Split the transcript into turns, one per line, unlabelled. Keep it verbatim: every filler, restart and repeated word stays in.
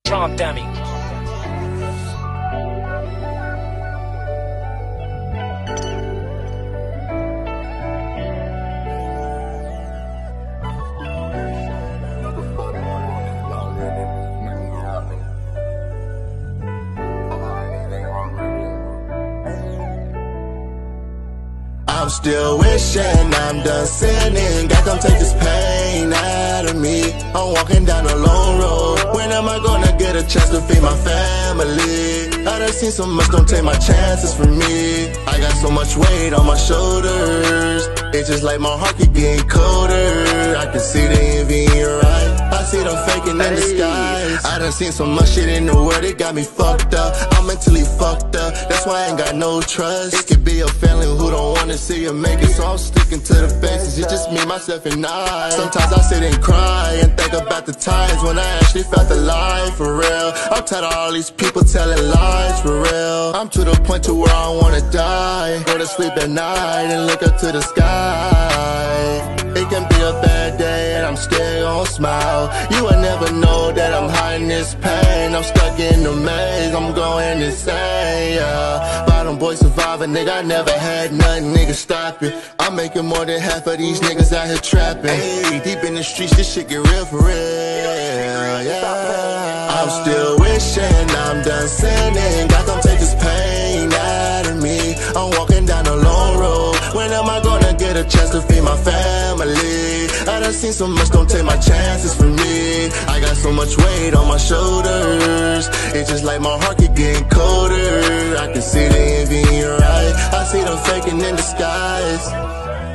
Trump dummy.
I'm still wishing I'm done sinning. God, come take this pain out of me. I'm walking down a long road. When am I gonna get a chance to feed my family? I done seen so much, don't take my chances from me. I got so much weight on my shoulders. It's just like my heart keep getting colder. I can see the envy in your eyes. I see them faking in disguise. I done seen so much shit in the world, it got me fucked up. I'm mentally fucked up, that's why I ain't got no trust. It could be a family who don't wanna see you make it, so I'm sticking to the fences. It's just me, myself, and I. Sometimes I sit and cry and think about the times when I actually felt alive for real. I'm tired of all these people telling lies for real. I'm to the point to where I wanna die. Go to sleep at night and look up to the sky. It can be a bad day and I'm still gon' smile. You will never know that I'm hiding this pain. I'm stuck in the maze, I'm going insane, yeah. Bottom boy surviving, nigga, I never had nothing, nigga, stop it. I'm making more than half of these niggas out here trapping. Hey, deep in the streets, this shit get real for real, yeah. I'm still wishing I'm done sinning. God, come take this pain out of me. I'm walking down a long road. When am I gonna get a chance to feed my family? I done seen so much, don't take my chances from me. I got so much weight on my shoulders. It's just like my heart keep getting colder. I can see the envy in your eyes. I see them faking in disguise.